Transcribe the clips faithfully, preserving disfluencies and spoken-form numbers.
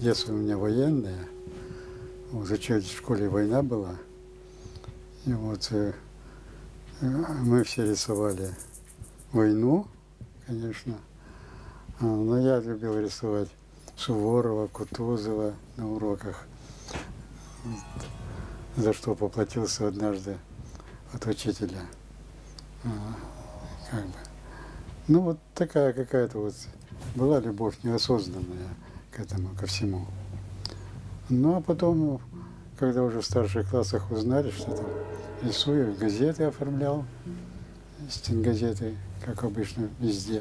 детство у меня военное. Вот, зачем в школе война была. И вот э, мы все рисовали войну, конечно. А, но я любил рисовать Суворова, Кутузова на уроках, вот, за что поплатился однажды от учителя. А, как бы. Ну вот такая какая-то вот была любовь неосознанная к этому, ко всему. Ну а потом, когда уже в старших классах узнали, что там рисую, газеты оформлял, стенгазеты, как обычно, везде.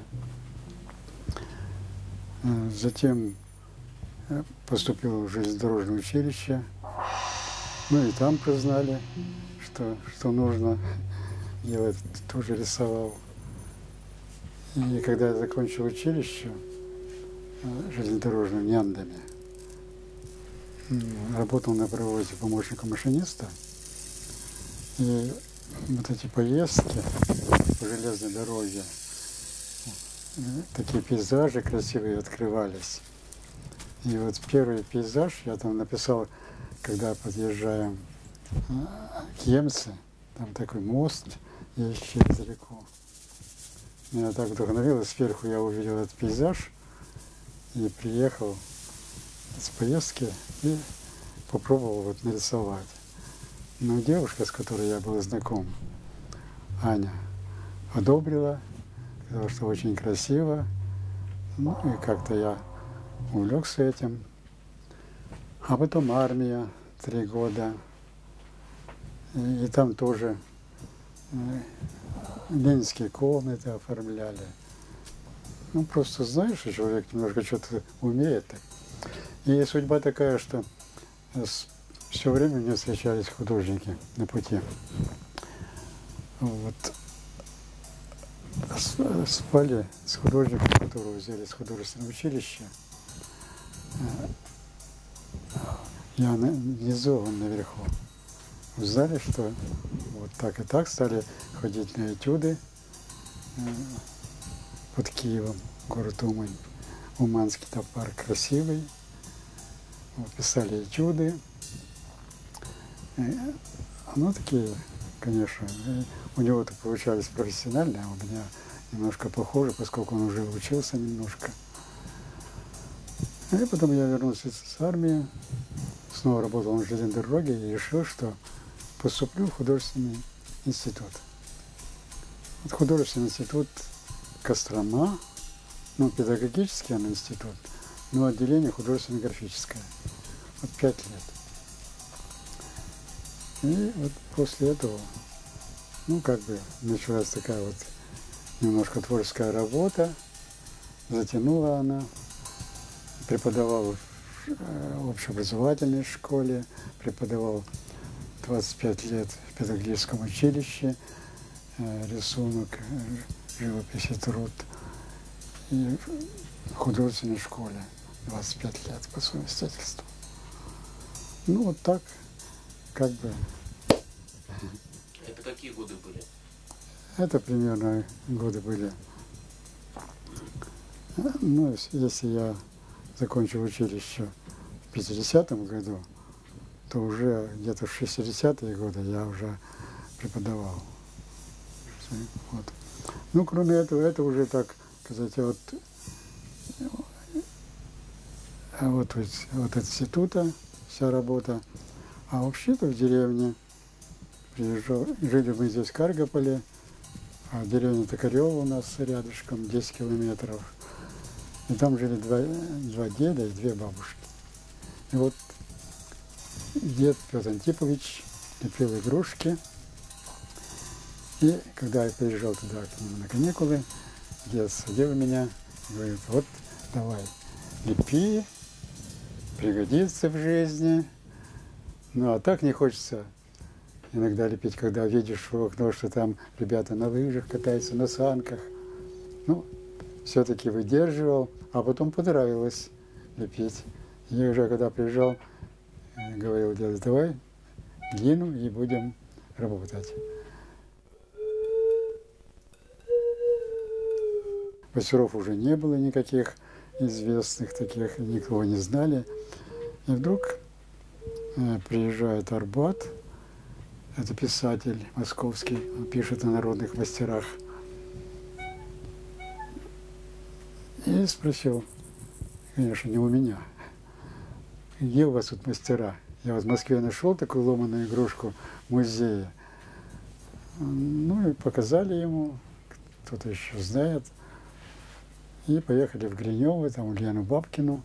Затем поступил в железнодорожное училище, ну и там признали, что, что нужно делать, тоже рисовал. И когда я закончил училище железнодорожным Няндами, работал на паровозе помощником машиниста, и вот эти поездки по железной дороге, такие пейзажи красивые открывались. И вот первый пейзаж я там написал, когда подъезжаем к Емце, там такой мост есть через реку. Меня так вдохновило, сверху я увидел этот пейзаж и приехал с поездки и попробовал вот нарисовать. Но девушка, с которой я был знаком, Аня, одобрила, сказала, что очень красиво. Ну и как-то я увлекся этим. А потом армия, три года. И, и там тоже ленинские комнаты оформляли. Ну, просто знаешь, что человек немножко что-то умеет. И судьба такая, что все время мне встречались художники на пути. Вот. Спали с художником, которого взяли с художественного училища. Я внизу, он наверху. Узнали, что вот так и так стали ходить на этюды под Киевом, город Умань. Уманский там парк красивый. Вот, писали этюды. Ну, такие, конечно, у него-то получались профессиональные, а у меня немножко похоже, поскольку он уже учился немножко. И потом я вернулся с армии, снова работал на железной дороге и решил, что поступлю в художественный институт. Вот художественный институт Кострома, ну, педагогический он институт, но отделение художественно-графическое. Вот пять лет. И вот после этого, ну, как бы началась такая вот немножко творческая работа, затянула она. Преподавал в общеобразовательной школе, преподавал двадцать пять лет в педагогическом училище, рисунок, живопись и труд, и в художественной школе двадцать пять лет по совместительству. Ну, вот так, как бы. Это какие годы были? Это примерно годы были. Ну, если я закончил училище в пятидесятом году, то уже где-то в шестидесятые годы я уже преподавал. Вот. Ну, кроме этого, это уже, так сказать, от, вот, от института вся работа. А вообще-то в деревне приезжал, жили мы здесь в Каргополе, а деревня Токарева у нас рядышком, десять километров. И там жили два, два деда и две бабушки. И вот дед Петр Антипович лепил игрушки. И когда я приезжал туда к нему на каникулы, дед садил меня и говорит: вот давай, лепи, пригодится в жизни. Ну а так не хочется иногда лепить, когда видишь в окно, что там ребята на лыжах катаются, на санках. Ну, все-таки выдерживал, а потом понравилось лепить. И уже когда приезжал, говорил: дед, давай глину и будем работать. Мастеров уже не было никаких, известных таких, никого не знали. И вдруг э, приезжает Арбат, это писатель московский, он пишет о народных мастерах. И спросил, конечно, не у меня, где у вас тут мастера? Я вот в Москве нашел такую ломаную игрушку в музее. Ну и показали ему, кто-то еще знает. И поехали в Гринево, там Ульяну Бабкину.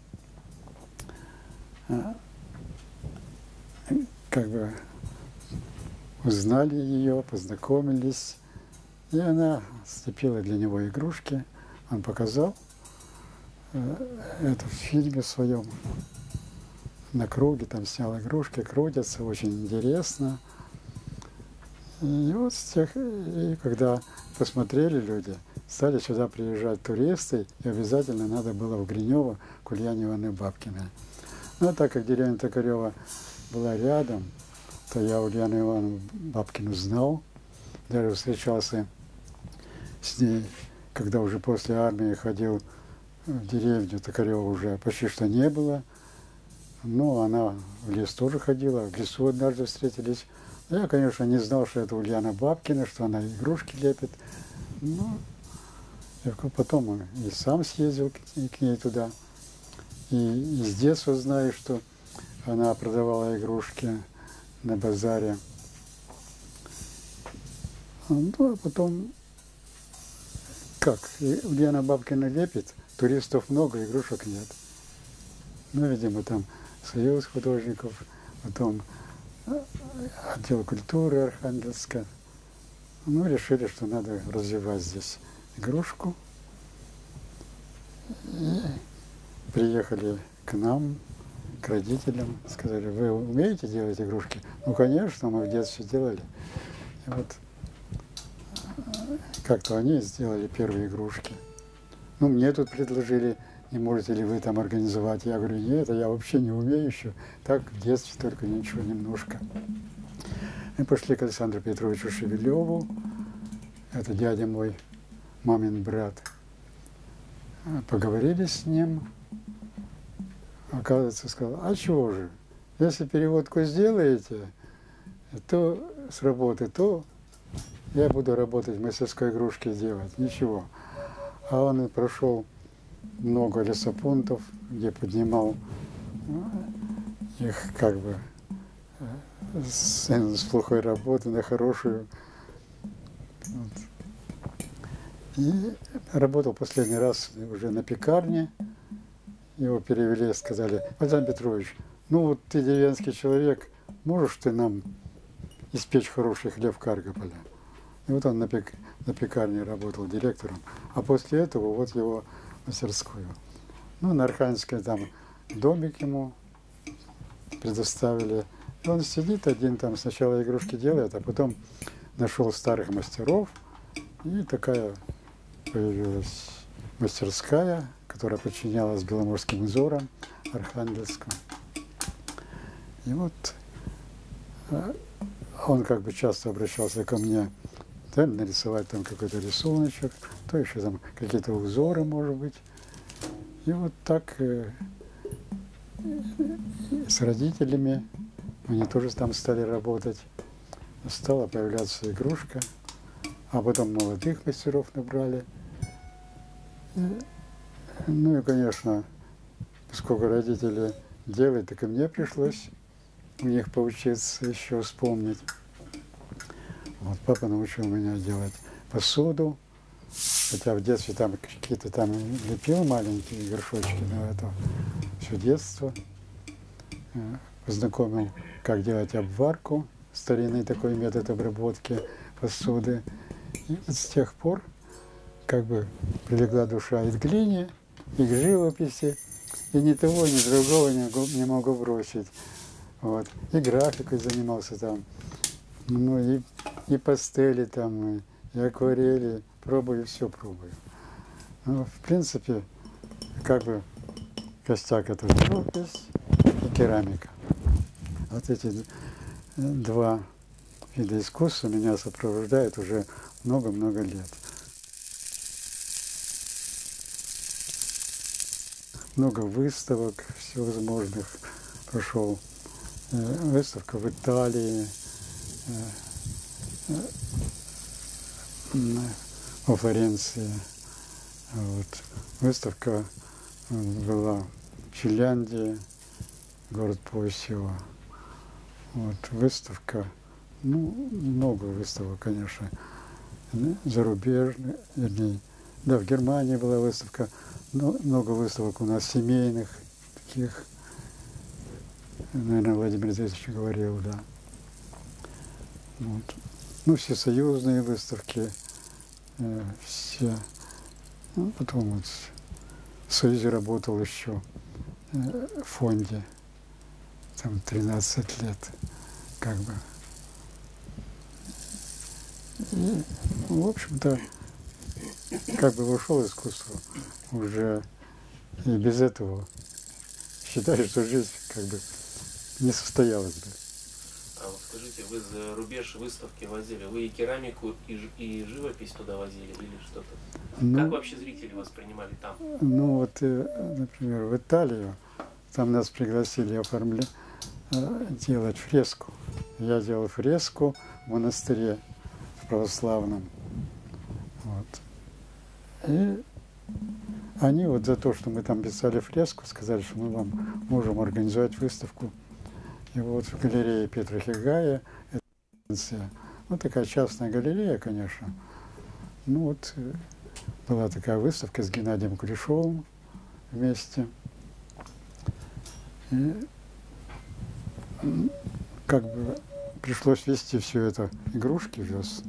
Как бы узнали ее, познакомились. И она слепила для него игрушки. Он показал это в фильме своем. На круге там снял игрушки, крутятся, очень интересно. И вот с тех, и когда посмотрели люди, стали сюда приезжать туристы, и обязательно надо было в Гринево к Ульяне Ивановне Бабкиной. Но так как деревня Токарева была рядом, то я Ульяну Ивановну Бабкину знал, даже встречался с ней, когда уже после армии ходил в деревню Токарева, уже почти что не было. Ну, она в лес тоже ходила, в лесу однажды встретились. Я, конечно, не знал, что это Ульяна Бабкина, что она игрушки лепит. Ну, я потом и сам съездил к ней туда. И, и с детства знаю, что она продавала игрушки на базаре. Ну, а потом, как, Ульяна Бабкина лепит, туристов много, игрушек нет. Ну, видимо, там союз художников, потом отдел культуры Архангельска. Ну, решили, что надо развивать здесь игрушку. И приехали к нам, к родителям, сказали, вы умеете делать игрушки? Ну, конечно, мы в детстве делали. И вот как-то они сделали первые игрушки. Ну, мне тут предложили, не можете ли вы там организовать? Я говорю, нет, я вообще не умею еще. Так, в детстве только ничего, немножко. Мы пошли к Александру Петровичу Шевелеву, это дядя мой, мамин брат. Поговорили с ним. Оказывается, сказал, а чего же, если переводку сделаете, то с работы, то я буду работать в мастерской игрушки делать, ничего. А он и прошел много лесопунктов, где поднимал их как бы с, с плохой работы на хорошую. Вот. И работал последний раз уже на пекарне. Его перевели, сказали, Александр Петрович, ну вот ты деревенский человек, можешь ты нам испечь хороший хлеб в Каргополе? И вот он на, пек, на пекарне работал директором. А после этого вот его мастерскую. Ну, на Архангельске там домик ему предоставили. И он сидит один там, сначала игрушки делает, а потом нашел старых мастеров. И такая появилась мастерская, которая подчинялась Беломорским узорам Архангельском. И вот он как бы часто обращался ко мне, да, нарисовать там какой-то рисуночек, то еще там какие-то узоры, может быть. И вот так э, с родителями они тоже там стали работать. Стала появляться игрушка, а потом молодых мастеров набрали. И, ну и, конечно, поскольку родители делают, так и мне пришлось у них поучиться, еще вспомнить. Вот папа научил меня делать посуду, хотя в детстве там какие-то там лепил маленькие горшочки, но это все детство. Познакомил, как делать обварку, старинный такой метод обработки посуды. И вот с тех пор как бы прилегла душа и к глине, и к живописи, и ни того, ни другого не могу, не могу бросить. Вот. И графикой занимался там, ну и, и пастели там, и, и акварели, пробую, все пробую. Ну, в принципе, как бы костяк — это живопись и керамика. Вот эти два вида искусства меня сопровождают уже много-много лет. много выставок всевозможных прошел. Выставка в Италии, во Флоренции. Вот. Выставка была в Финляндии, город Поосево. Вот. Выставка, ну, много выставок, конечно, зарубежных, вернее, да, в Германии была выставка, но много выставок у нас семейных, таких, наверное, Владимир Здесь говорил, да. Вот. Ну, всесоюзные выставки, э, все. Ну, потом вот в Союзе работал еще э, в фонде, там тринадцать лет, как бы. И, в общем-то, как бы вошел в искусство, уже и без этого считаю, что жизнь как бы не состоялась бы. А вот скажите, вы за рубеж выставки возили, вы и керамику, и, и живопись туда возили или что-то? Ну, как вообще зрители воспринимали там? Ну вот, например, в Италию, там нас пригласили оформлять, делать фреску. Я делал фреску в монастыре православном. Вот. И они вот за то, что мы там писали фреску, сказали, что мы вам можем организовать выставку. И вот в галерее Петра Хигая, это ну, такая частная галерея, конечно. Ну вот была такая выставка с Геннадием Кулешовым вместе. И как бы пришлось везти все это, игрушки вез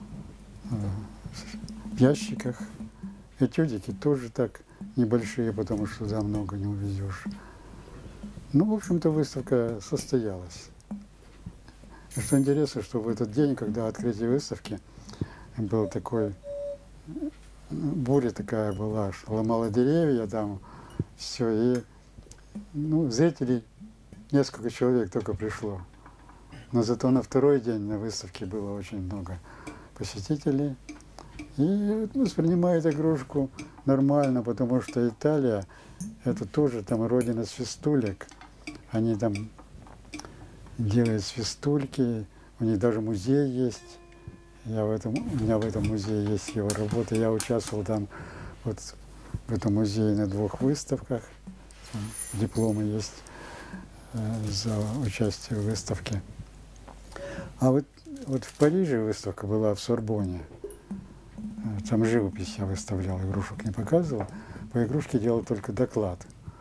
в ящиках. Этюдики тоже так небольшие, потому что туда много не увезешь. Ну, в общем-то, выставка состоялась. И что интересно, что в этот день, когда открытие выставки, был такой, буря такая была, что ломала деревья там, все, и ну, зрителей несколько человек только пришло. Но зато на второй день на выставке было очень много посетителей. И воспринимают игрушку нормально, потому что Италия – это тоже там родина свистулек. Они там делают свистульки, у них даже музей есть. Я в этом, у меня в этом музее есть его работа. Я участвовал там вот в этом музее на двух выставках. Дипломы есть э, за участие в выставке. А вот, вот в Париже выставка была в Сорбонне. Там живопись я выставлял, игрушек не показывал. По игрушке делал только доклад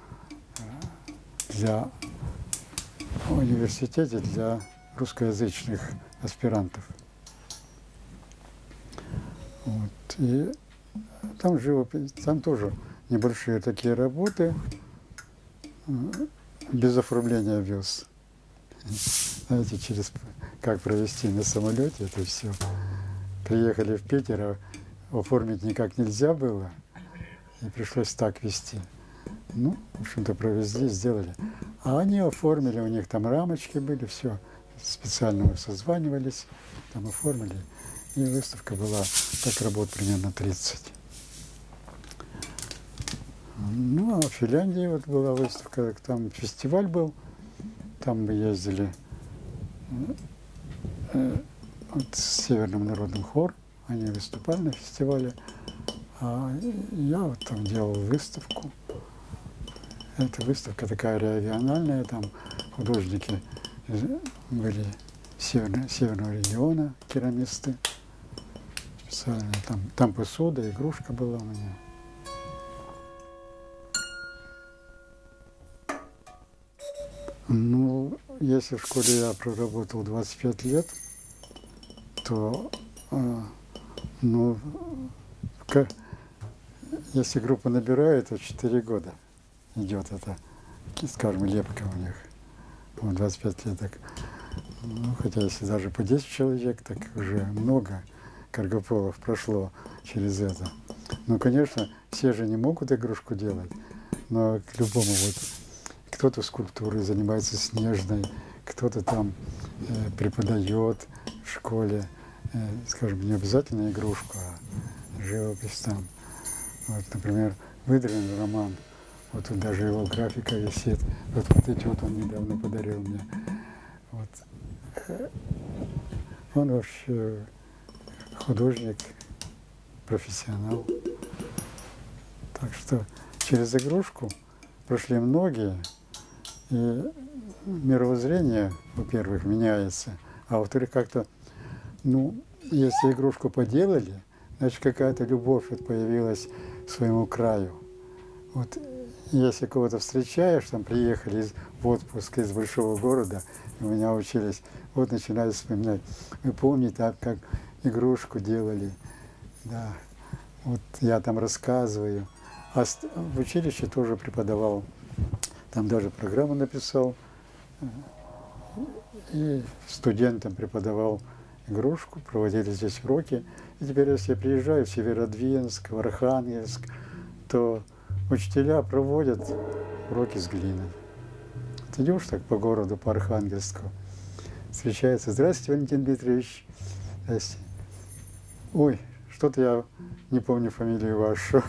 для университета, для русскоязычных аспирантов. Вот. И там живопись, там тоже небольшие такие работы, без оформления вез. Знаете, через как провести на самолете это все. Приехали в Питер, а оформить никак нельзя было, и пришлось так везти. Ну, в общем-то, провезли, сделали. А они оформили, у них там рамочки были, все, специально мы созванивались, там оформили. И выставка была, так работ примерно тридцать. Ну, а в Финляндии вот была выставка, там фестиваль был, там мы ездили вот, с Северным народным хором, они выступали на фестивале, а я вот там делал выставку. Эта выставка такая региональная, там художники были северного, северного региона, керамисты. Специально там, там посуда, игрушка была у меня. Ну, если в школе я проработал двадцать пять лет, то, э, ну, как, если группа набирает, то четыре года идет это, скажем, лепка у них. По двадцать пять лет так. Ну, хотя если даже по десять человек, так уже много каргополов прошло через это. Ну, конечно, все же не могут игрушку делать, но к любому вот кто-то скульптурой занимается снежной, кто-то там э, преподает в школе, э, скажем, не обязательно игрушку, а живопись там. Вот, например, выдавлен роман Вот тут даже его графика висит. Вот, вот этюд он недавно подарил мне. Вот. Он вообще художник, профессионал. Так что через игрушку прошли многие, и мировоззрение, во-первых, меняется, а во-вторых, как-то, ну, если игрушку поделали, значит, какая-то любовь вот появилась к своему краю. Вот если кого-то встречаешь, там приехали из, в отпуск из большого города, у меня учились, вот начинают вспоминать. Вы помните, как игрушку делали? Да. Вот я там рассказываю. А в училище тоже преподавал. Там даже программу написал. И студентам преподавал игрушку, проводили здесь уроки. И теперь, если я приезжаю в Северодвинск, в Архангельск, то учителя проводят уроки с глины. Ты идешь так по городу, по Архангельску, встречается. Здравствуйте, Валентин Дмитриевич. Здрасте. Ой, что-то я не помню фамилию вашу.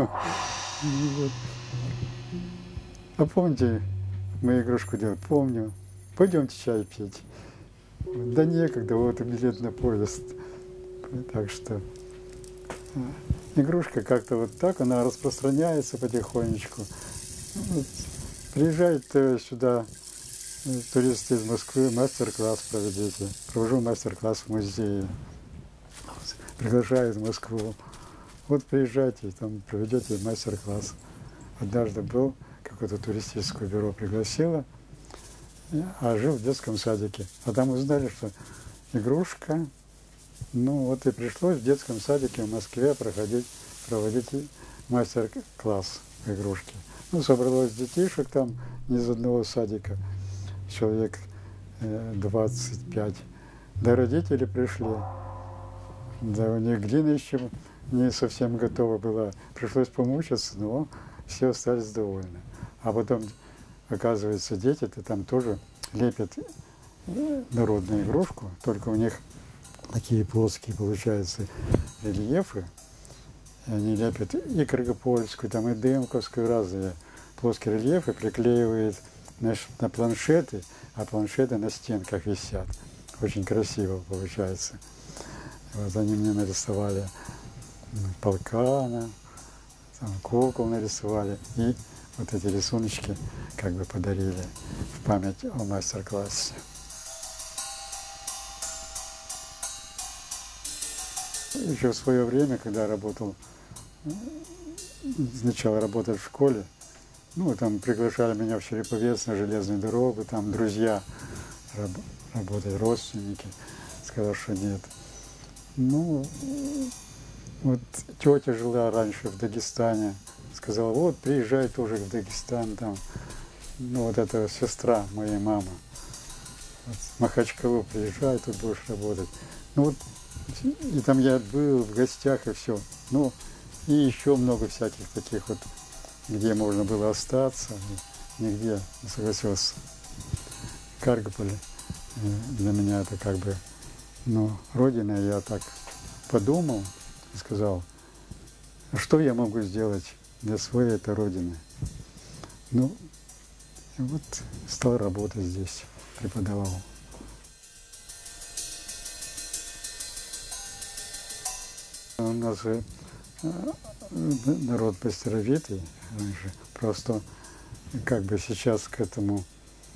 А помните, мы игрушку делали? Помню. Пойдемте чай пить. Да некогда, вот и билет на поезд. Так что игрушка как-то вот так, она распространяется потихонечку. Вот, приезжают сюда туристы из Москвы, мастер-класс проведите. Провожу мастер-класс в музее. Приглашают в Москву. Вот приезжайте, там проведете мастер-класс. Однажды был, какое-то туристическое бюро пригласило, а жил в детском садике. А там узнали, что игрушка. Ну вот и пришлось в детском садике в Москве проходить, проводить мастер-класс в игрушке. Ну, собралось детишек там не из одного садика, человек двадцать пять. Да родители пришли. Да у них глина еще не совсем готова была. Пришлось помучиться, но все остались довольны. А потом, оказывается, дети-то там тоже лепят народную игрушку, только у них такие плоские, получаются, рельефы. И они лепят и Каргопольскую, там, и Дымковскую, разные плоские рельефы, приклеивают на, на планшеты, а планшеты на стенках висят. Очень красиво получается. Вот они мне нарисовали полкана, там, кукол нарисовали, и вот эти рисуночки как бы подарили в память о мастер-классе. Еще в свое время, когда работал, сначала работать в школе, ну, там приглашали меня в Череповец на железную дорогу, там друзья раб, работают, родственники, сказал, что нет. Ну, вот тетя жила раньше в Дагестане, сказала, вот, приезжай тоже в Дагестан, там, ну, вот эта сестра моей мамы, вот, в Махачкалу приезжай, тут будешь работать. Ну, вот, и там я был в гостях, и все. Ну, и еще много всяких таких вот, где можно было остаться, нигде не согласился. Каргополь для меня это как бы, ну, родина. Я так подумал и сказал, а что я могу сделать для своей этой родины? Ну, и вот стал работать здесь, преподавал. У нас же народ мастеровитый раньше, просто как бы сейчас к этому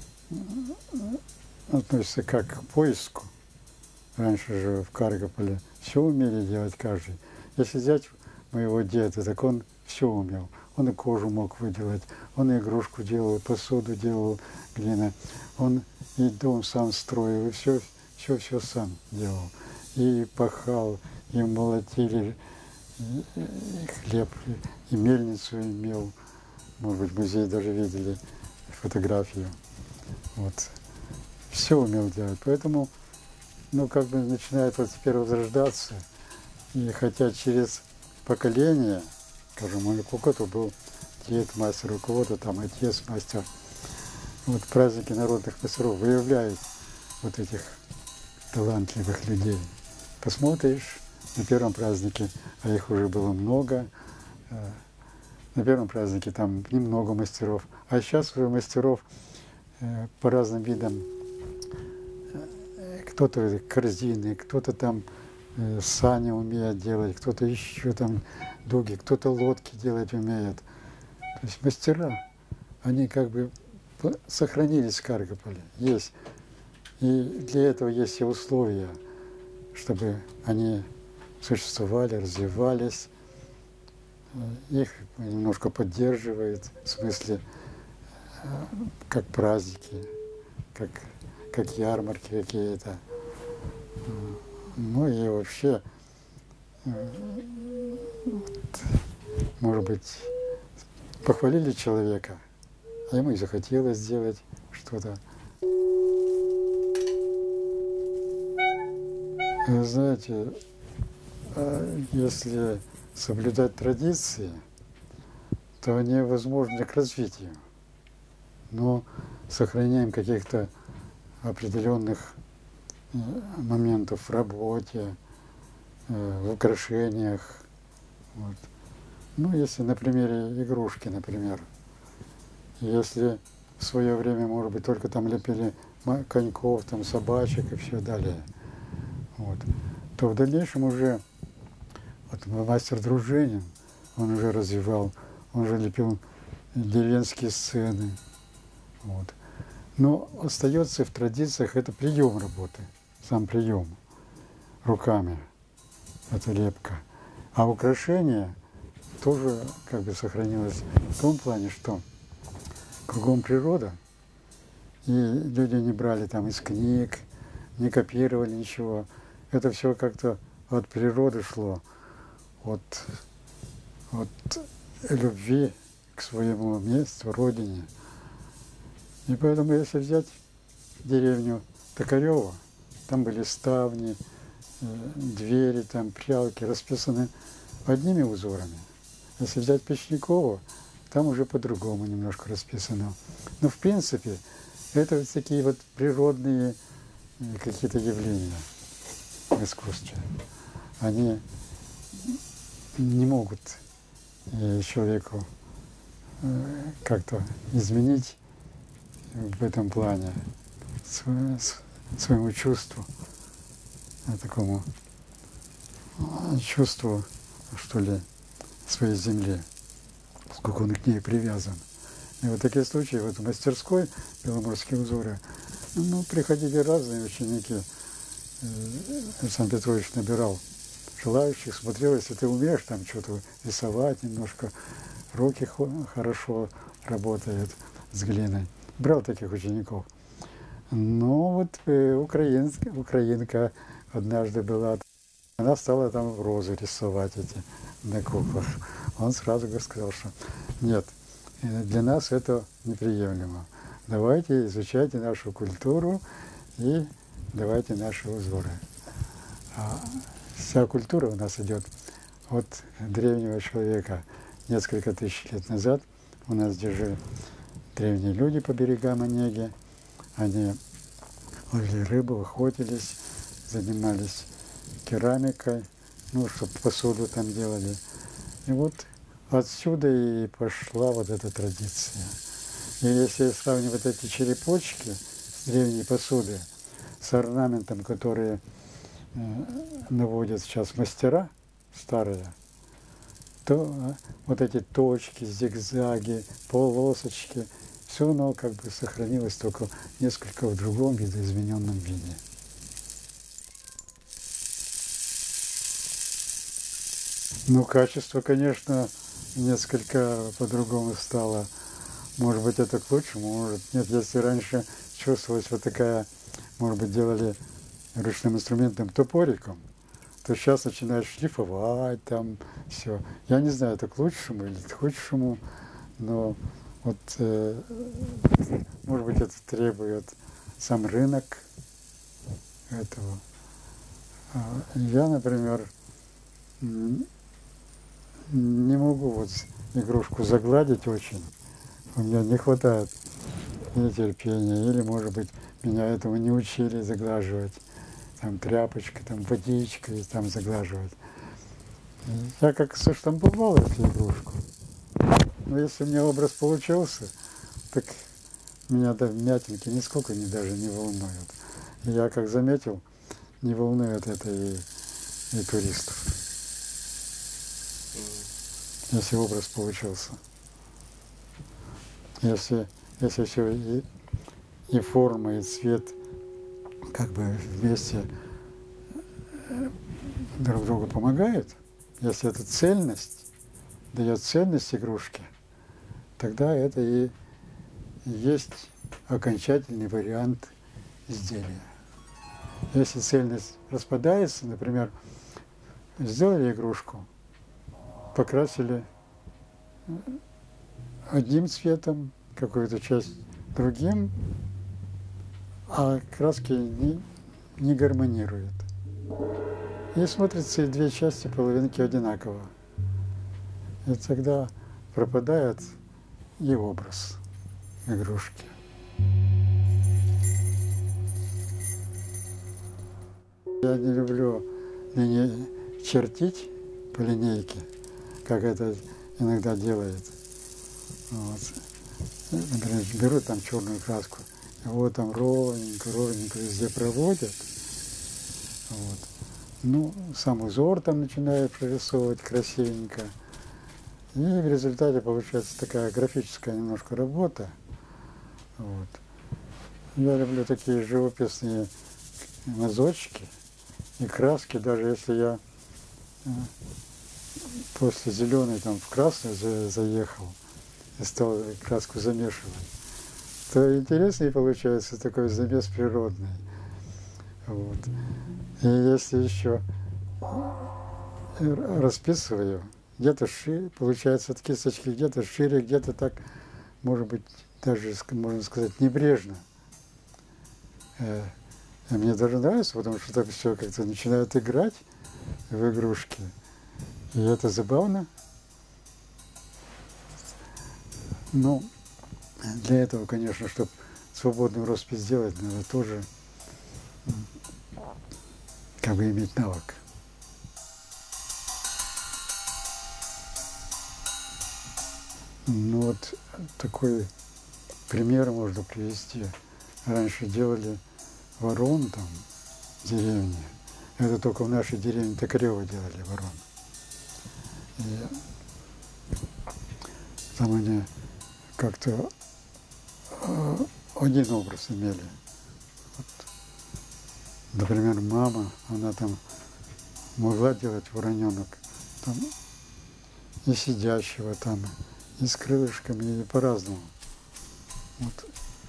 относится как к поиску. Раньше же в Каргополе все умели делать каждый. Если взять моего деда, так он все умел. Он и кожу мог выделать, он и игрушку делал, и посуду делал, глина. Он и дом сам строил, и все, все, все сам делал. И пахал, и молотили и, и хлеб, и, и мельницу имел. Может быть, в музее даже видели фотографию. Вот. Все умел делать. Поэтому, ну, как бы начинает вот теперь возрождаться. И хотя через поколение, скажем, у кого-то был дед мастер, у кого-то там отец мастер. Вот праздники народных мастеров выявляют вот этих талантливых людей. Посмотришь на первом празднике, а их уже было много, на первом празднике там немного мастеров, а сейчас уже мастеров э, по разным видам. Кто-то корзины, кто-то там э, сани умеет делать, кто-то еще там дуги, кто-то лодки делать умеет. То есть мастера, они как бы сохранились в Каргополе, есть. И для этого есть все условия, чтобы они существовали, развивались. Их немножко поддерживает, в смысле, как праздники, как, как ярмарки какие-то. Ну и вообще, вот, может быть, похвалили человека, а ему и захотелось сделать что-то. Вы знаете, если соблюдать традиции, то они возможны к развитию, но сохраняем каких-то определенных моментов в работе, в украшениях. Вот. Ну, если на примере игрушки, например, если в свое время, может быть, только там лепили коньков, там собачек и все далее, вот, то в дальнейшем уже вот мастер Дружинин, он уже развивал, он уже лепил деревенские сцены. Вот. Но остается в традициях это прием работы, сам прием руками, это лепка. А украшение тоже как бы сохранилось в том плане, что кругом природа, и люди не брали там из книг, не копировали ничего. Это все как-то от природы шло, от, от любви к своему месту, родине. И поэтому, если взять деревню Токарева, там были ставни, двери, там прялки расписаны одними узорами. Если взять Печникову, там уже по-другому немножко расписано. Но в принципе это вот такие вот природные какие-то явления в искусстве. Они не могут человеку как-то изменить в этом плане своему чувству, такому чувству, что ли, своей земли, сколько он к ней привязан. И вот такие случаи, вот в мастерской беломорские узоры, ну, приходили разные ученики. Александр Петрович набирал желающих, смотрел, если ты умеешь там что-то рисовать немножко, руки хорошо работают с глиной. Брал таких учеников. Но вот э, украинская, украинка однажды была, она стала там розы рисовать эти на куклах. Он сразу сказал, что нет, для нас это неприемлемо. Давайте изучайте нашу культуру и давайте наши узоры. А вся культура у нас идет от древнего человека. Несколько тысяч лет назад у нас здесь жили древние люди по берегам Онеги. Они ловили рыбу, охотились, занимались керамикой, ну, чтобы посуду там делали. И вот отсюда и пошла вот эта традиция. И если сравнивать эти черепочки с древней посуды с орнаментом, которые э, наводят сейчас мастера старые, то вот эти точки, зигзаги, полосочки, все оно как бы сохранилось только несколько в другом видоизмененном виде. Ну, качество, конечно, несколько по-другому стало. Может быть, это к лучшему, может нет. Если раньше чувствовалась вот такая, может быть, делали ручным инструментом топориком, то сейчас начинают шлифовать там все. Я не знаю, это к лучшему или к худшему, но вот, э, может быть, это требует сам рынок этого. Я, например, не могу вот игрушку загладить очень. У меня не хватает или терпения, или, может быть, меня этого не учили заглаживать. Там тряпочкой, там водичкой там заглаживать. Я как соштамповал эту игрушку, но если у меня образ получился, так меня да, вмятинки нисколько не, даже не волнуют. И я, как заметил, не волнует это и, и туристов, если образ получился. Если, если все и, и форма, и цвет как бы вместе друг другу помогают, если это цельность, дает ценность игрушки, тогда это и есть окончательный вариант изделия. Если цельность распадается, например, сделали игрушку, покрасили одним цветом, какую-то часть другим, а краски не, не гармонируют. И смотрятся и две части половинки одинаково. И тогда пропадает и образ игрушки. Я не люблю линей чертить по линейке, как это иногда делает. Вот. Например, берут там черную краску, его там ровненько, ровненько везде проводят. Вот. Ну, сам узор там начинают прорисовывать красивенько. И в результате получается такая графическая немножко работа. Вот. Я люблю такие живописные мазочки и краски, даже если я после зеленой там в красную заехал и стал краску замешивать, то интереснее получается такой замес природный. Вот. И если еще расписываю, где-то шире, получается от кисточки, где-то шире, где-то так, может быть, даже, можно сказать, небрежно. И мне даже нравится, потому что так все как-то начинает играть в игрушки. И это забавно. Ну, для этого, конечно, чтобы свободную роспись сделать, надо тоже как бы иметь навык. Ну вот такой пример можно привести. Раньше делали ворон там в деревне. Это только в нашей деревне Токарева делали ворон. И там они как-то один образ имели. Вот, например, мама, она там могла делать вороненок там, и сидящего там, и с крылышками, и по-разному. Вот.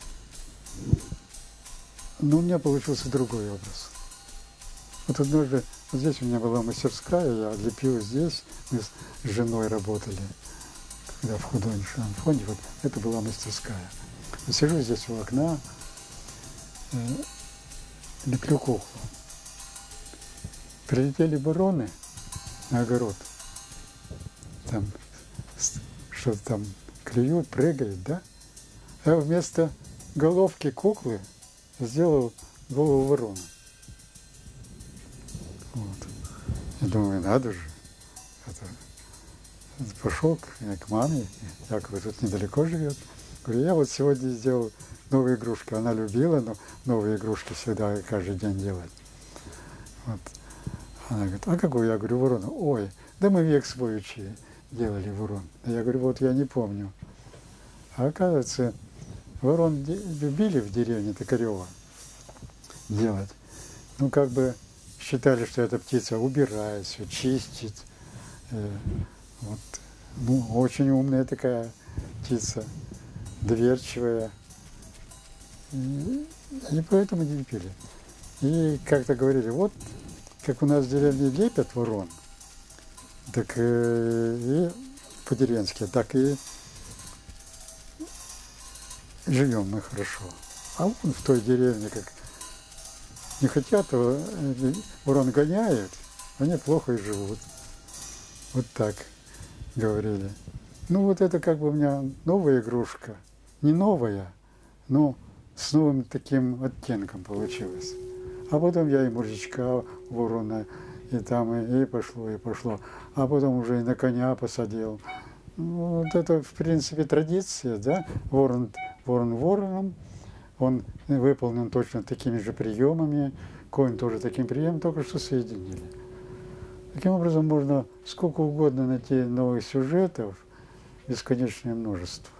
Но у меня получился другой образ. Вот однажды, вот здесь у меня была мастерская, я лепил здесь, мы с женой работали, когда в художественном фонде, вот это была мастерская. Я сижу здесь у окна, э, леплю куклу. Прилетели вороны на огород, там что-то там клюют, прыгают, да? А вместо головки куклы сделал голову ворона. Вот. Я думаю, надо же. Это... Пошел к, к маме, якобы тут недалеко живет. Говорю, я вот сегодня сделал новые игрушки. Она любила, но новые игрушки всегда каждый день делать. Вот. Она говорит, а какой? Я говорю, ворона. Ой, да мы век свой учили, делали ворон. Я говорю, вот я не помню. А оказывается, ворон любили в деревне Токарева делать. Ну, как бы считали, что эта птица убирает все, чистит. Э, вот. Ну, очень умная такая птица, доверчивая. И, и поэтому не лепили. И как-то говорили, вот, как у нас в деревне лепят ворон, так э, и по-деревенски, так и живем мы хорошо. А вон в той деревне, как не хотят, а ворон гоняет, они плохо и живут. Вот так говорили. Ну вот это как бы у меня новая игрушка. Не новая, но с новым таким оттенком получилось. А потом я и мужичка ворона, и там и, и пошло, и пошло. А потом уже и на коня посадил. Ну, вот это, в принципе, традиция, да? Ворон, ворон вороном, он выполнен точно такими же приемами, конь тоже таким приемом, только что соединили. Таким образом, можно сколько угодно найти новых сюжетов, бесконечное множество.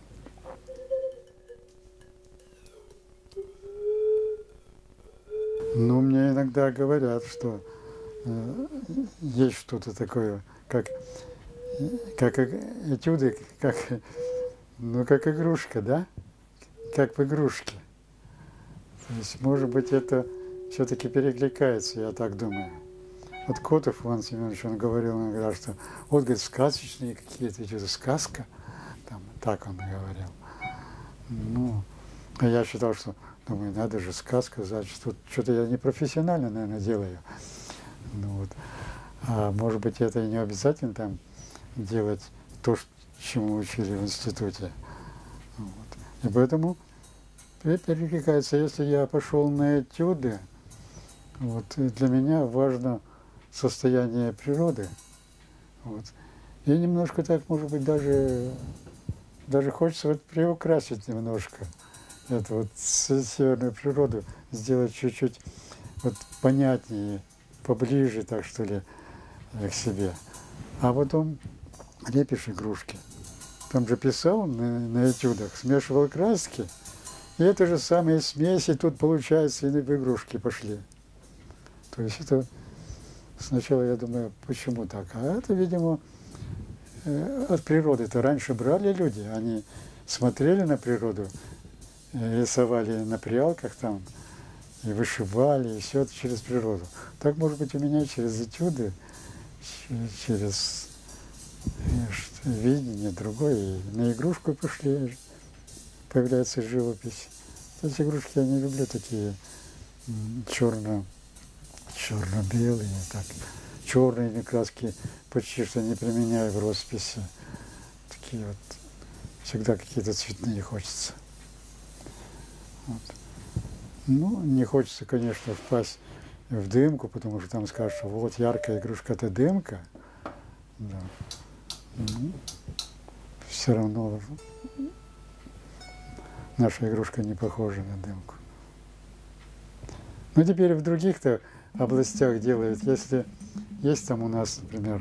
Ну, мне иногда говорят, что э, есть что-то такое, как, как этюды, как, ну, как игрушка, да? Как в игрушке. То есть, может быть, это все-таки перекликается, я так думаю. Вот Котов Иван Семенович, он говорил иногда, что вот, говорит, сказочные какие-то, что-то сказка, там, так он говорил. Ну, а я считал, что, думаю, надо же сказка, значит, вот что-то я не профессионально, наверное, делаю. Ну, вот. А может быть, это и не обязательно там делать то, чему учили в институте. Вот. И поэтому перекликается, если я пошел на этюды, вот, для меня важно состояние природы. Вот. И немножко так, может быть, даже, даже хочется вот приукрасить немножко эту вот северную природу, сделать чуть-чуть вот понятнее, поближе, так что ли, к себе. А потом лепишь игрушки. Там же писал на, на этюдах, смешивал краски, и это же самые смеси тут, получается, и в игрушки пошли. То есть это сначала я думаю, почему так? А это, видимо, от природы-то раньше брали люди, они смотрели на природу, рисовали на прялках там, и вышивали, и все это через природу. Так, может быть, у меня через этюды, через видение другое, и на игрушку пошли, появляется живопись. Эти игрушки я не люблю, такие черно, черно-белые, так, черные краски почти что не применяю в росписи. Такие вот, всегда какие-то цветные хочется. Вот. Ну, не хочется, конечно, впасть в дымку, потому что там скажут, что вот яркая игрушка – это дымка. Да. Ну, все равно наша игрушка не похожа на дымку. Но теперь в других-то областях делают, если есть там у нас, например,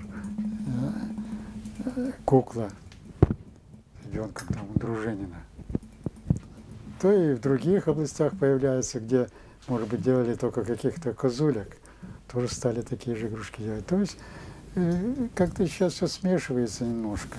кукла ребенком там у Дружинина, то и в других областях появляется, где, может быть, делали только каких-то козулек, тоже стали такие же игрушки делать. То есть как-то сейчас все смешивается немножко.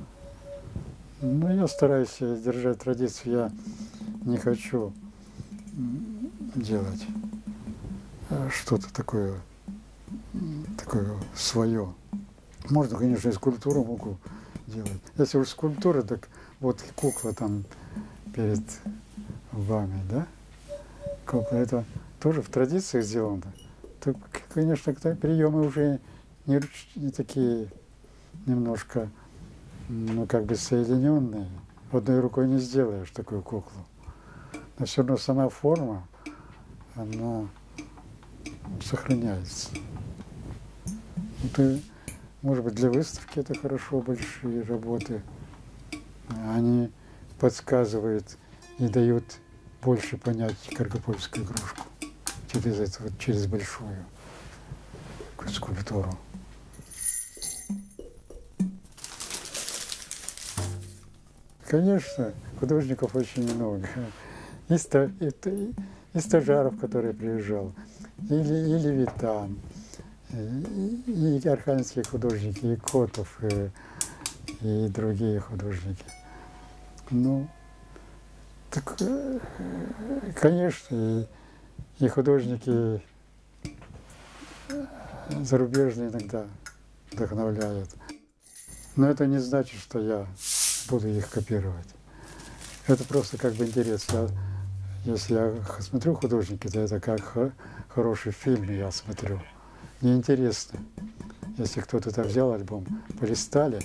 Но я стараюсь держать традицию, я не хочу делать что-то такое, такое свое. Можно, конечно, и скульптуру могу делать. Если уж скульптура, так вот кукла там перед вами, да? Кукла, это тоже в традициях сделано. Так, конечно, приемы уже не, не такие немножко, ну, как бы соединенные. Одной рукой не сделаешь такую куклу. Но все равно сама форма, она сохраняется. Это, может быть, для выставки это хорошо, большие работы. Они подсказывают и дают больше понять каргопольскую игрушку через это, вот, через большую скульптуру. Конечно, художников очень много. И, ста, и, и Стажаров, который приезжал, и, и Левитан, и, и архангельские художники, и Котов, и, и другие художники. Ну, так, конечно, и, и художники зарубежные иногда вдохновляют. Но это не значит, что я буду их копировать. Это просто как бы интерес. Я, если я смотрю художники, то это как хороший фильм я смотрю. Мне интересно. Если кто-то там взял альбом, полистали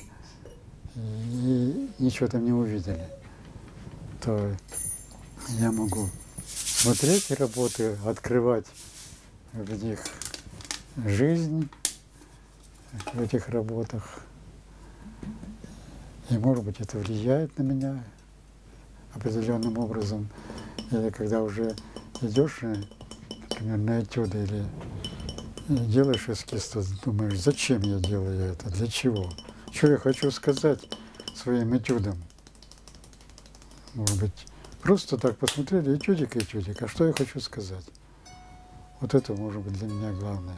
и ничего там не увидели, то я могу смотреть работы, открывать в них жизнь, в этих работах. И, может быть, это влияет на меня определенным образом. Или когда уже идешь, например, на этюды или делаешь эскиз, то думаешь, зачем я делаю это, для чего? Что я хочу сказать своим этюдом? Может быть, просто так посмотрели, этюдик, этюдик, а что я хочу сказать? Вот это может быть для меня главное.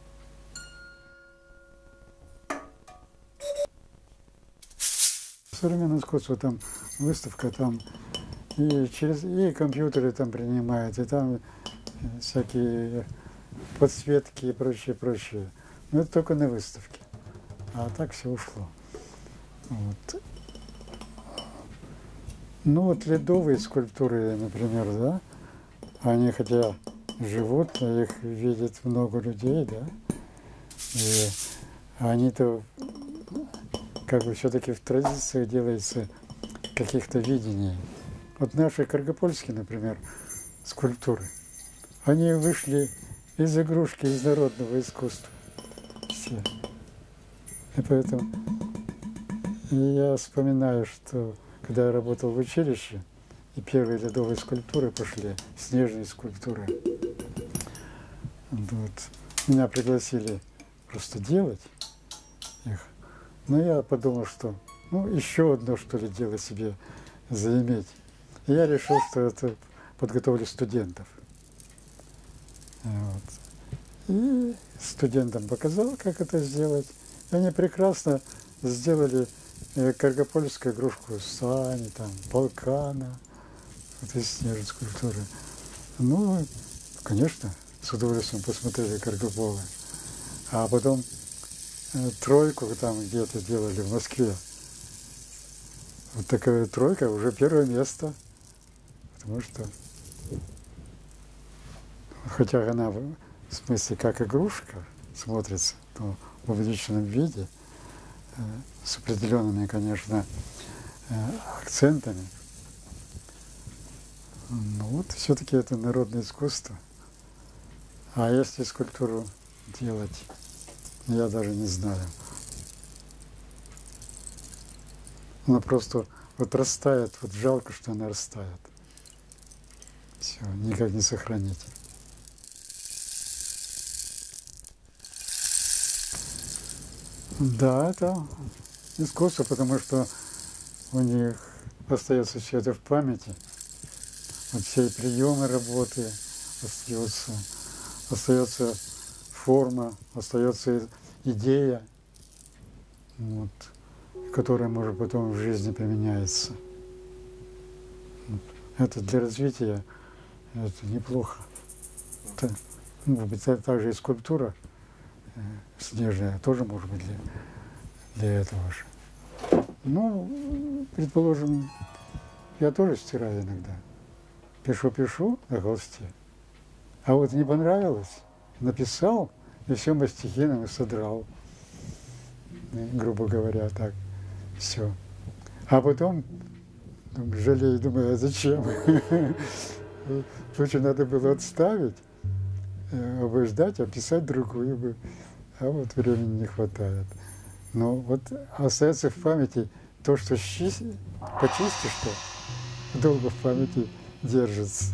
Современное искусство, там выставка, там и через и компьютеры там принимают, и там всякие подсветки и прочее, прочее. Но это только на выставке. А так все ушло. Вот. Ну вот ледовые скульптуры, например, да, они хотя живут, их видит много людей, да, и они-то как бы все-таки в традициях делается каких-то видений. Вот наши каргопольские, например, скульптуры, они вышли из игрушки, из народного искусства. Все. И поэтому я вспоминаю, что когда я работал в училище, и первые ледовые скульптуры пошли, снежные скульптуры, вот, меня пригласили просто делать их. Но я подумал, что ну, еще одно, что ли, дело себе заиметь. И я решил, что это подготовлю студентов. Вот. И студентам показал, как это сделать. И они прекрасно сделали каргопольскую игрушку сани, там, полкана, вот из снежной скульптуры. Ну, конечно, с удовольствием посмотрели Каргопола. А потом э, тройку там где-то делали в Москве. Вот такая тройка, уже первое место. Потому что, хотя она в смысле как игрушка смотрится, но в увеличенном виде, э, с определенными, конечно, э, акцентами. Ну вот, все-таки это народное искусство. А если скульптуру делать, я даже не знаю. Она просто вот растает, вот жалко, что она растает. Все, никак не сохранить. Да, это искусство, потому что у них остается все это в памяти. Вот все приемы работы остаются, остается форма, остается идея, вот, которая, может, потом в жизни применяется. Вот. Это для развития это неплохо. Это, может быть, также и скульптура э, снежная тоже может быть для, для этого же. Ну, предположим, я тоже стираю иногда. Пишу-пишу на холсте, а вот не понравилось, написал, и все мастихином и содрал, грубо говоря, так, все. А потом жалею, думаю, а зачем? Лучше надо было отставить, обождать, а писать другую бы, а вот времени не хватает. Но вот остается в памяти то, что почистишь, то долго в памяти держится.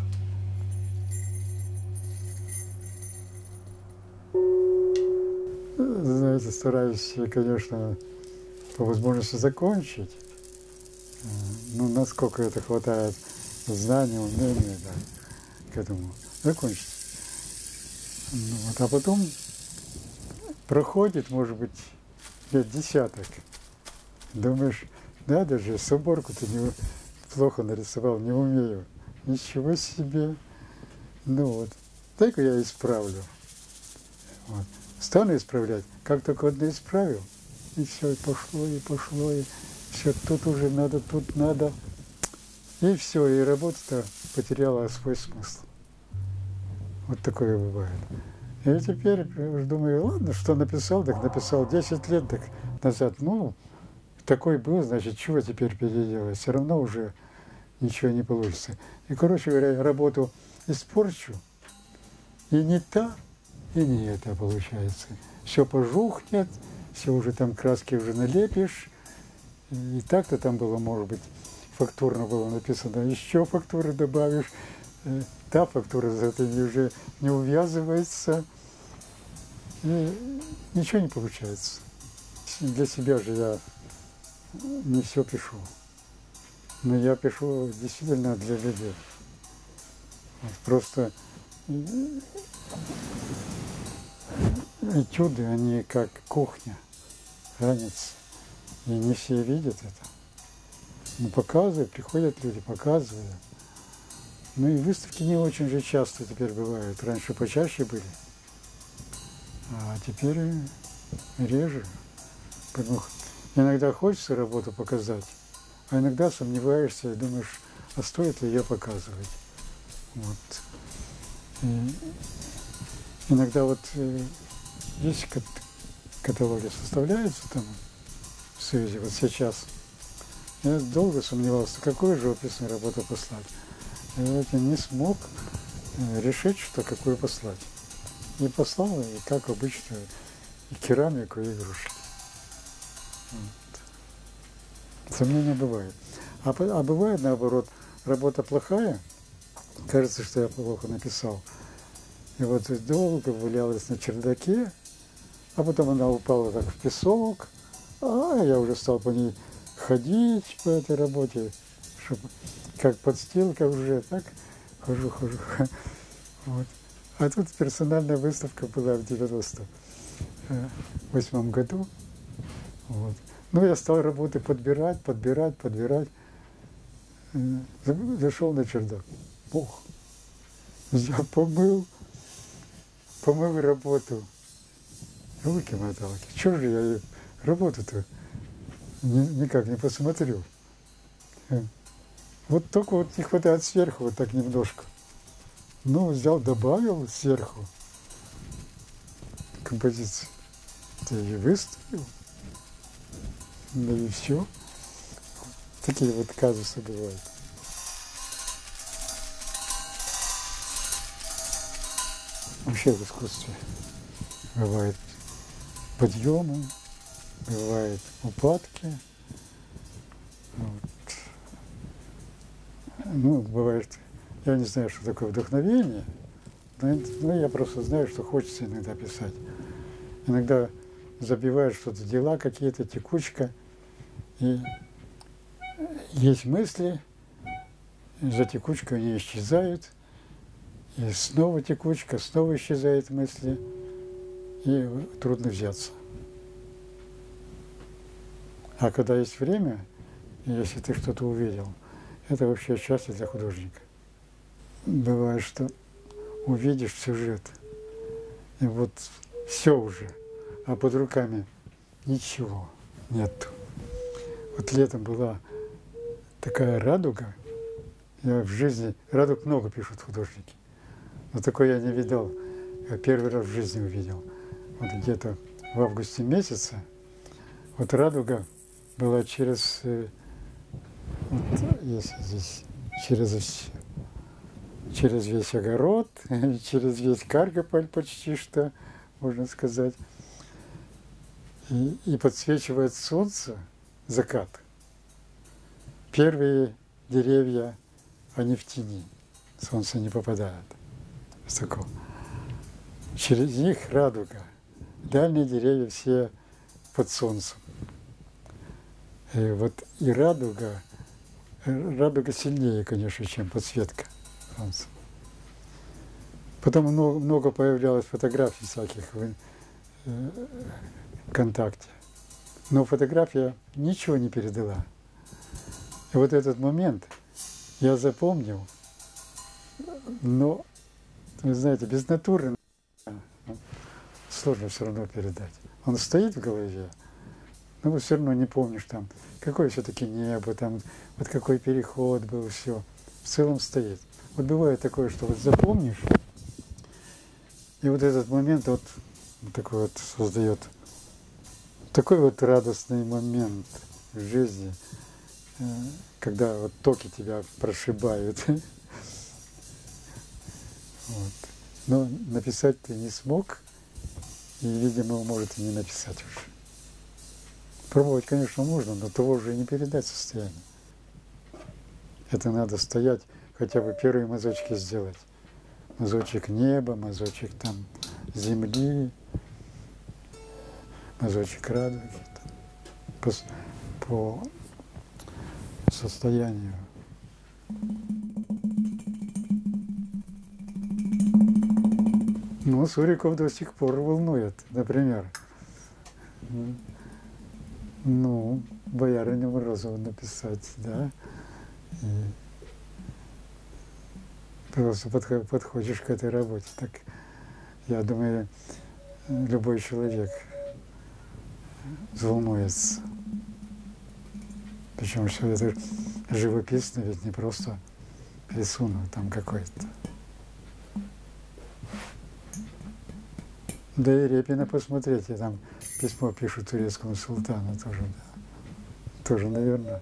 Знаете, стараюсь, конечно, по возможности закончить. Ну, насколько это хватает знаний, умения, да, к этому закончить. Ну, вот, а потом проходит, может быть, лет десяток. Думаешь, надо же, соборку-то не, плохо нарисовал, не умею. Ничего себе. Ну вот, дай-ка я исправлю. Вот. Стану исправлять, как только одно исправил, и все, и пошло, и пошло, и все, тут уже надо, тут надо. И все, и работа-то потеряла свой смысл. Вот такое бывает. И теперь думаю, ладно, что написал, так написал десять лет так назад. Ну, такой был, значит, чего теперь переделать? Все равно уже ничего не получится. И, короче говоря, работу испорчу, и не та, и не это получается. Все пожухнет, все уже там краски уже налепишь, И так-то там было, может быть, фактурно было написано, еще фактуры добавишь, та фактура за это уже не увязывается, и ничего не получается. Для себя же я не все пишу, но я пишу действительно для людей. Вот просто этюды, они как кухня, ранятся, и не все видят это. Ну, показывают, приходят люди, показывают. Ну и выставки не очень же часто теперь бывают. Раньше почаще были, а теперь реже. Поэтому иногда хочется работу показать, а иногда сомневаешься и думаешь, а стоит ли ее показывать. Вот. И иногда вот есть каталоги составляются там в Союзе, вот сейчас. Я долго сомневался, какую живописную работу послать. И вот я не смог решить, что какую послать. И послал, и как обычно, и керамику, и игрушки. Вот. Сомнения бывают. А, а бывает, наоборот, работа плохая, кажется, что я плохо написал. И вот долго валялась на чердаке, а потом она упала так в песок, а я уже стал по ней ходить по этой работе, чтобы как подстилка уже, так хожу, хожу. Вот. А тут персональная выставка была в девяносто восьмом году. Вот. Ну, я стал работы подбирать, подбирать, подбирать. Зашел на чердак. Ох, я помыл, помыл работу. Руки-моталки. Чего же я работу-то никак не посмотрю? Вот только вот не хватает сверху, вот так немножко. Ну, взял, добавил сверху композиции. Я ее выставил. Ну и все. Такие вот казусы бывают. Вообще в искусстве бывают подъемы, бывают упадки. Вот. Ну, бывает, я не знаю, что такое вдохновение, но, но я просто знаю, что хочется иногда писать. Иногда забиваешь что-то, дела какие-то, текучка, и есть мысли, за текучкой они исчезают, и снова текучка, снова исчезают мысли, и трудно взяться. А когда есть время, если ты что-то увидел, это вообще счастье для художника. Бывает, что увидишь сюжет, и вот все уже, а под руками ничего нету. Вот летом была такая радуга, я в жизни, радуг много пишут художники, но такой я не видал, я первый раз в жизни увидел. Вот где-то в августе месяце, вот радуга была через, вот, если здесь, через, через весь огород, через весь Каргополь почти что, можно сказать, и, и подсвечивает солнце, закат. Первые деревья, они в тени, солнце не попадает высоко. Через них радуга. Дальние деревья все под солнцем. И вот и радуга, радуга сильнее, конечно, чем подсветка солнца. Потом много, много появлялось фотографий всяких в ВКонтакте. Но фотография ничего не передала. И вот этот момент я запомнил, но, вы знаете, без натуры сложно все равно передать. Он стоит в голове, но вы все равно не помнишь там, какое все-таки небо, там, вот какой переход был, все. В целом стоит. Вот бывает такое, что вот запомнишь, и вот этот момент вот, вот такой вот создает такой вот радостный момент в жизни, когда вот токи тебя прошибают. Вот. Но написать ты не смог, и, видимо, может и не написать уже. Пробовать, конечно, можно, но того уже не передать состояние. Это надо стоять, хотя бы первые мазочки сделать. Мазочек неба, мазочек там земли, мазочек радуги. По, по состоянию. Ну, Суриков до сих пор волнует, например. Ну, боярыню Морозову написать, да. И просто подходишь к этой работе. Так, я думаю, любой человек волнуется. Причем все это живописно, ведь не просто рисунок там какой-то. Да и Репина посмотрите, там письмо пишут турецкому султану тоже, да. Тоже, наверное.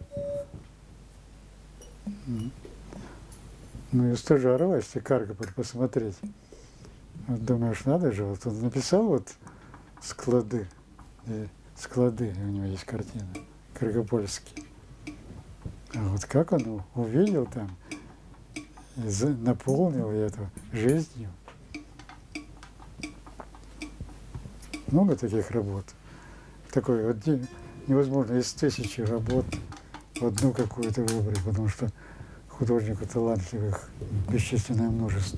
Ну и Стожарова, если Каргополь посмотреть. Вот думаешь, надо же, вот он написал вот склады, и склады, у него есть картина, Каргопольские. А вот как он увидел там, и наполнил это жизнью. Много таких работ. Такой вот невозможно из тысячи работ одну какую-то выбрать, потому что художников талантливых бесчисленное множество.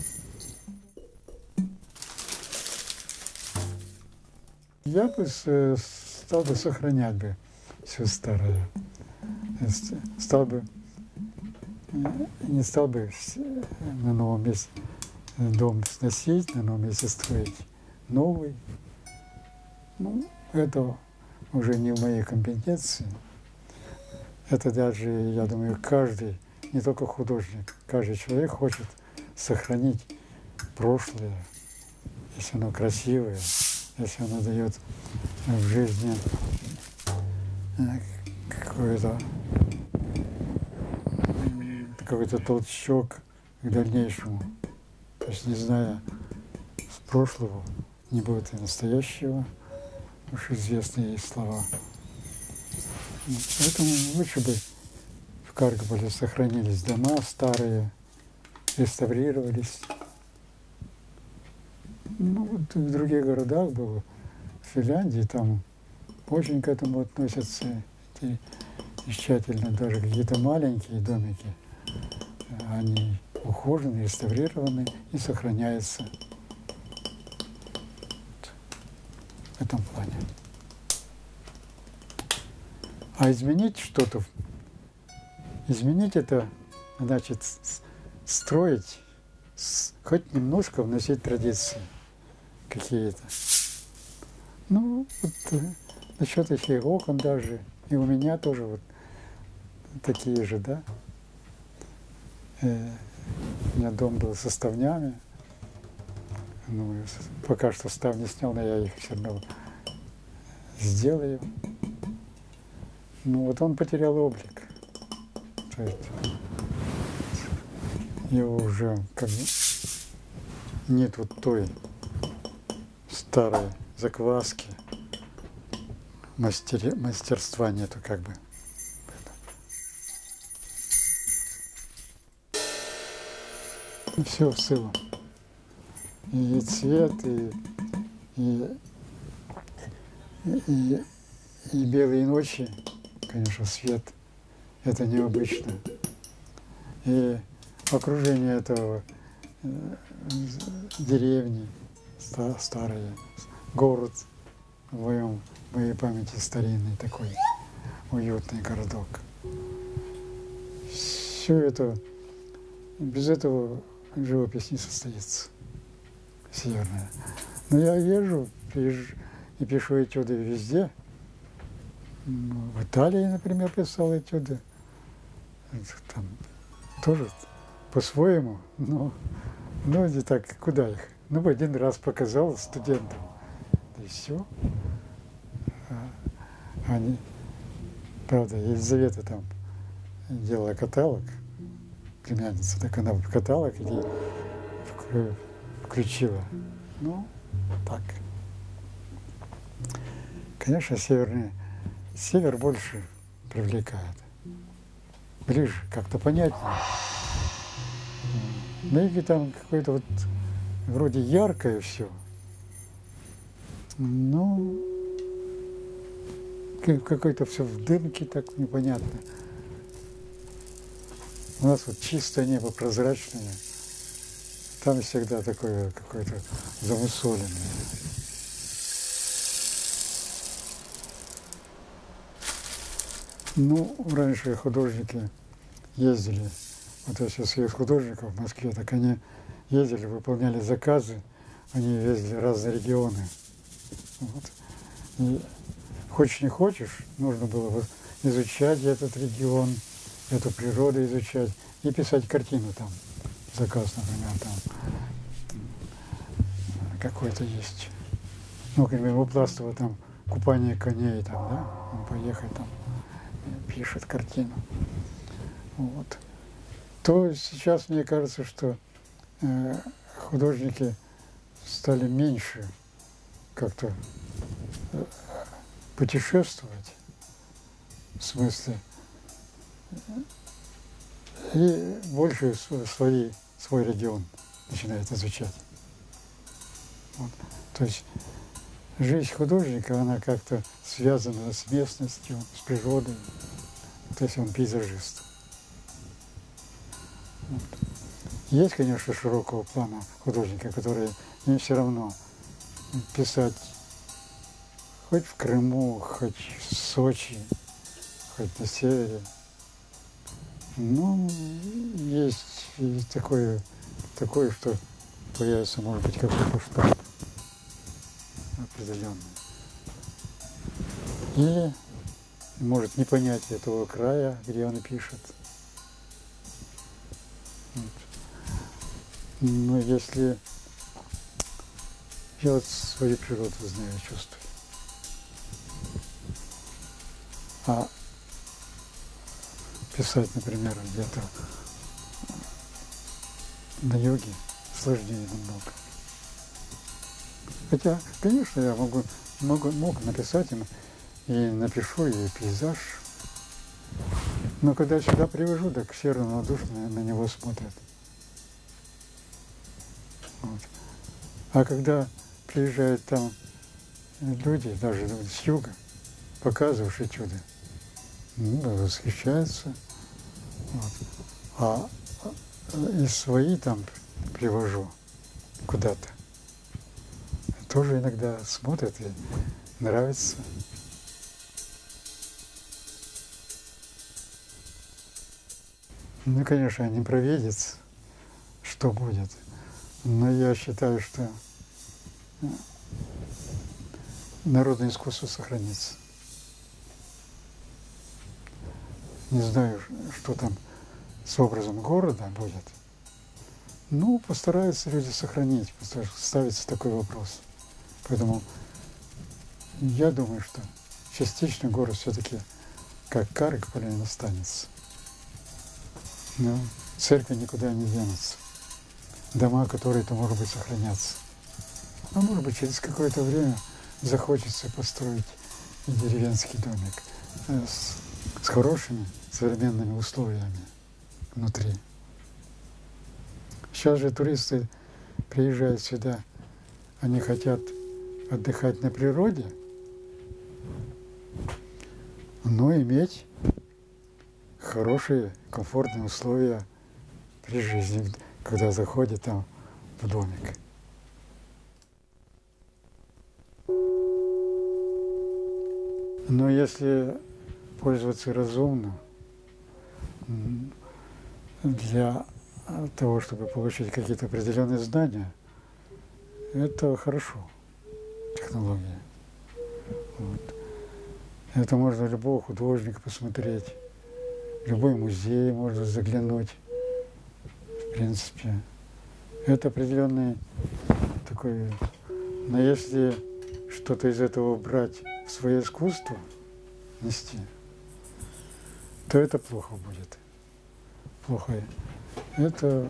Я бы стал бы сохранять бы все старое. Стал бы, не стал бы на новом месте дом сносить, на новом месте строить новый. Ну, это уже не в моей компетенции. Это даже, я думаю, каждый, не только художник, каждый человек хочет сохранить прошлое, если оно красивое, если оно дает в жизни какой-то какой-то толчок к дальнейшему. То есть, не зная с прошлого, не будет и настоящего. Уж известные есть слова. Поэтому лучше бы в Каргополе сохранились дома старые, реставрировались. Ну, вот в других городах было, в Финляндии, там очень к этому относятся и тщательно, даже какие-то маленькие домики, они ухожены, реставрированы и сохраняются. В этом плане. А изменить что-то, изменить это, значит, строить, хоть немножко вносить традиции какие-то. Ну, вот насчет этих окон даже, и у меня тоже вот такие же, да. Э, у меня дом был со ставнями. Ну, пока что ставни снял, но я их все равно сделаю. Ну, вот он потерял облик. То есть его уже как бы нет вот той старой закваски, мастер, мастерства нету как бы. Все в целом. И цвет, и, и, и, и белые ночи, конечно, свет, это необычно. И окружение этого, э, деревни старые, город в, моем, в моей памяти старинный такой, уютный городок. Все это, без этого живопись не состоится. Северная. Но я езжу, езжу и пишу этюды везде. В Италии, например, писал этюды. Там тоже по-своему, но, ну, не так, куда их? Ну, один раз показал студентам, да и все. Они, правда, Елизавета там делала каталог, племянница, так она в каталог и включила. Ну, так. Конечно, северные север больше привлекает. Ближе, как-то понятнее. На юге там какое-то вот вроде яркое все. Ну, какое-то все в дымке, так непонятно. У нас вот чистое небо, прозрачное. Там всегда такое какое-то замусоленное. Ну, раньше художники ездили, вот я сейчас есть художников в Москве, так они ездили, выполняли заказы, они ездили в разные регионы. Вот. И хочешь не хочешь, нужно было вот изучать этот регион, эту природу изучать и писать картину там. Заказ, например, там какой-то есть. Ну, например, у Пластова там купание коней, там, да, он поехать там, пишет картину. Вот. То сейчас мне кажется, что э, художники стали меньше как-то э, путешествовать, в смысле, и больше свои, свой регион начинает изучать. Вот. То есть жизнь художника, она как-то связана с местностью, с природой. То есть он пейзажист. Вот. Есть, конечно, широкого плана художника, которые им все равно писать хоть в Крыму, хоть в Сочи, хоть на севере. Ну, есть и такое, такое, что появится, может быть, какой-то штат определенный. Или, может, не понять этого края, где он пишет. Вот. Но если я вот свою природу знаю, чувствую. А писать, например, где-то на юге сложнее намного. Хотя, конечно, я могу, могу мог написать им, и напишу и пейзаж. Но когда я сюда привожу, так все равнодушно на него смотрят. Вот. А когда приезжают там люди, даже с юга, показываешь этюды, ну, восхищаются. Вот. А и свои там привожу куда-то. Тоже иногда смотрят и нравится. Ну, конечно, не провидец, что будет. Но я считаю, что народное искусство сохранится. Не знаю, что там с образом города будет. Ну, постараются люди сохранить, ставится такой вопрос. Поэтому я думаю, что частично город все-таки как Каргополь останется. Но церкви никуда не денутся. Дома, которые-то, может быть, сохранятся. А может быть, через какое-то время захочется построить и деревенский домик с, с хорошими современными условиями внутри. Сейчас же туристы приезжают сюда, они хотят отдыхать на природе, но иметь хорошие, комфортные условия при жизни, когда заходят там в домик. Но если пользоваться разумно, для того, чтобы получить какие-то определенные знания, это хорошо, технология. Вот. Это можно любого художника посмотреть, любой музей можно заглянуть, в принципе. Это определенный такой... Но если что-то из этого брать в свое искусство, нести, то это плохо будет. Плохо. Это,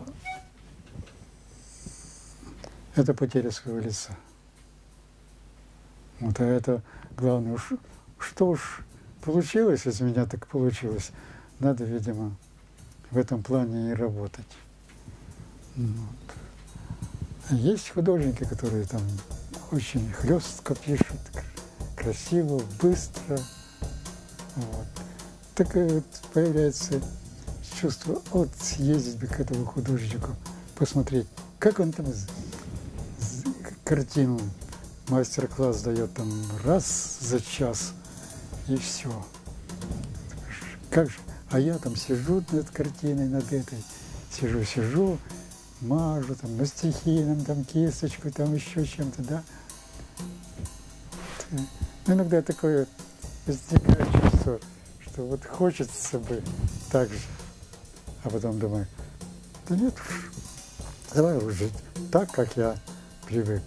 это потеря своего лица. Вот, а это главное. Уж, что уж получилось, из меня так получилось. Надо, видимо, в этом плане и работать. Вот. А есть художники, которые там очень хлестко пишут, красиво, быстро. Вот. Так вот появляется чувство, вот съездить бы к этому художнику, посмотреть, как он там картину, мастер-класс дает там раз за час, и все. Как же? А я там сижу над картиной, над этой, сижу, сижу, мажу там на стихийном, там кисточку, там еще чем-то, да. Вот. Иногда такое возникает чувство, что вот хочется бы так же, а потом думаю, да нет уж, давай уже так, как я привык.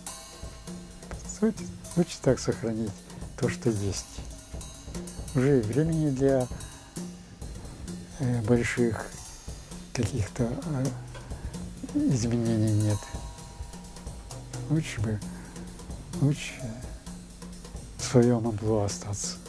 Лучше так сохранить то, что есть. Уже времени для э, больших каких-то э, изменений нет. Лучше бы, лучше в своем амплуа остаться.